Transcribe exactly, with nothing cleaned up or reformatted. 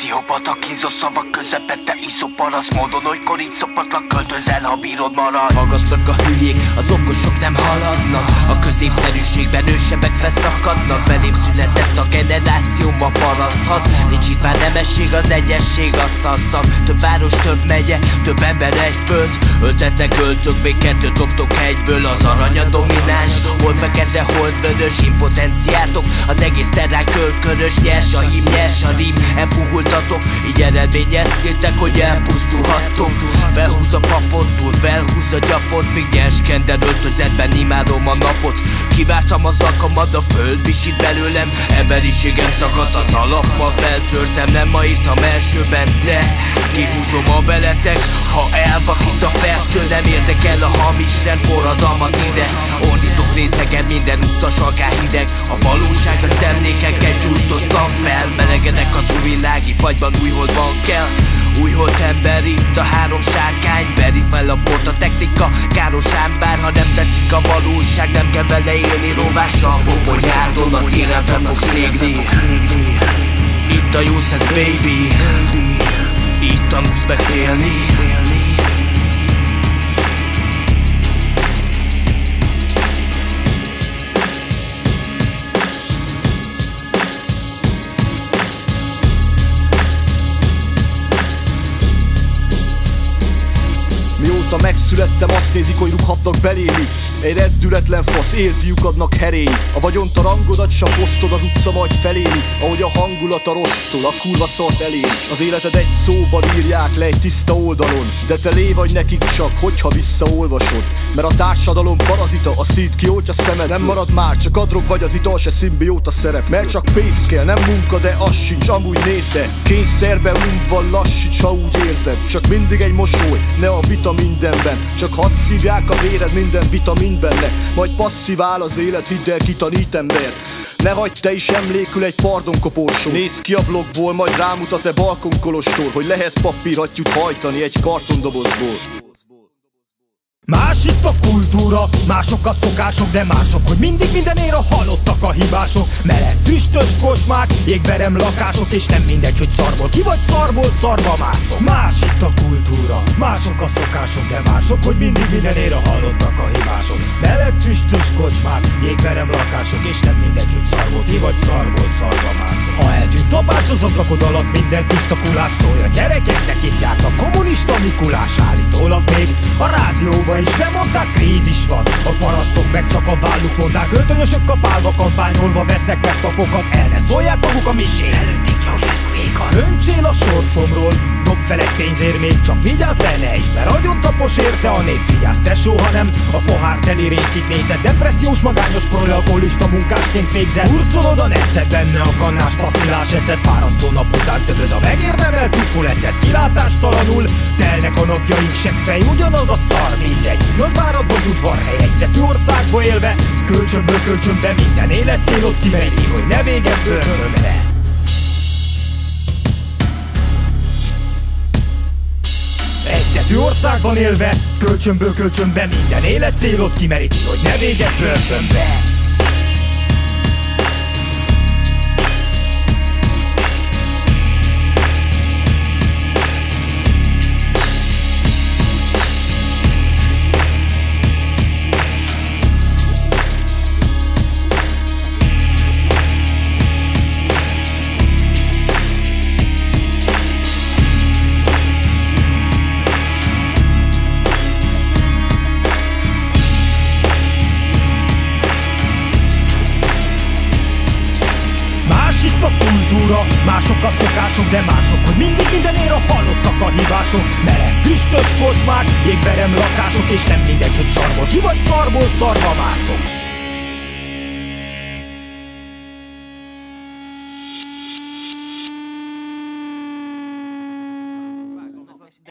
Pszichopata kínzó szavak közepette iszó parasz módon, olykor így szopatlak, költözel, ha bírod marad. Magadnak a hülyék, az okosok nem haladnak. A középszerűségben ősebbek feszakadnak. Belém született a generáció, ma paraszthat. Nincs itt már nemesség, az egyesség, a szanszak. Több város, több megye, több ember, egy föld. Öltetek, öltök, még kettőt dobtok egyből. Az arany a domináns, hol fekete, hol vörös. Impotenciátok, az egész terrán körkörös. Nyers a hím, nyers a rím, elpuhultatok. Így eredményeztétek, hogy elpusztulhattok. Felhúz a papot, túl felhúz a gyapot. Míg nyers kender öltözetben imádom a napot. Kiváltam az alkalmad, a föld visít belőlem. Emberiségem szakadt, az alapmal feltörtem. Nem ma írtam elsőben, de kihúzom a beletek. Ha elvakít a fertől, nem érdekel a hamis rend forradalmat ide. Ordítok részegen, minden utas akár hideg. A valóság az emlékeket gyújtottam fel. Melegedek az új világi fagyban, új holdban kell. Új holt ember, itt a három sárkány. Veri fel a port, a technika káros ám. Bár ha nem tetszik a valóság, nem kell vele élni. Rovással, bobonyárdon, a téren fel fogsz égni. Itt a jó szesz, baby. Itt tanulsz megfélni. Mióta megszülettem, azt nézik, hogy rúghatnak belémi. Egy rezdületlen fasz, érzi lyukadnak herény. A vagyont a rangodat s a posztod az utca majd feléli. Ahogy a hangulat a rossztól, a kurva szart elé. Az életed egy szóban írják le egy tiszta oldalon. De te lé vagy nekik csak, hogyha visszaolvasod. Mert a társadalom parazita, a szíd kioltja szemed. Nem marad már, csak a drog vagy az ital, se szimbióta szerep. Mert csak pénz kell, nem munka, de az sincs, amúgy nézd. Kényszerbe unva lassíts, ha úgy érzed. Csak mindig egy mosoly, ne a vita mindenben. Csak hadd szívják a véred, minden vitamin benne. Majd passzivál az élet, hidd el, kitanít ember. Ne hagyd te is emlékül egy pardonkoporsó. Nézd ki a blokkból, majd rámutat-e balkonkolostor, hogy lehet papírhattyút hajtani egy kartondobozból. Más itt a kultúra, mások a szokások, de mások, hogy mindig mindenért a halottak a hibások. Meleg, füstös kocsmák, jégverem lakások, és nem mindegy, hogy szarból ki vagy szarból szarba mászok. Más itt a kultúra, mások a szokások, de mások, hogy mindig mindenért a halottak a hibások. Meleg, füstös kocsmák, jégverem lakások, és nem mindegy, hogy szarból ki vagy szarból szarba mászok. Ha eltűnt a bács az ablakod alatt, minden tiszta kulástól, a gyerekeknek itt járt a kommunista Mikulás. Állítólag még a rádióban is bemondták, krízis van. A parasztok meg csak a válluk mondták. Öltönyösök kapálva, kampányolva vesznek meg tapokat. El ne szólják maguk a misét. Előtték Ceausescuékat. Döntsél a sorszomról, dob fel egy pénzért, még csak vigyázz le, ne is, mert agyon tapos érte a nép. Vigyázz tesó, hanem a pohár teli részét nézed. Depressziós, magányos, prolealkoholista munkásként végzed. Hurcolod a netszet, benne a kannás passzilás ecet. Fárasztó nap után töböd a megérdemelt puful ecet. Kilátástalanul telnek a napjaink, seggfej, ugyanaz a szar, mindegy. Nagyvárad vagy udvarhely, egy tető országba élve. Kölcsönből kölcsönbe minden életcélot kimeríti, hogy ne véged börtönbe. Egy tető országban élve, kölcsönből kölcsönbe minden életcélot kimeríti, hogy ne véged börtönbe. Mások a szokások, de mások, hogy mindig mindenért a halottak a hibások. Meleg, füstös kocsmák, jégverem lakások, és nem mindegy, hogy szarból ki vagy szarból szarba mászok.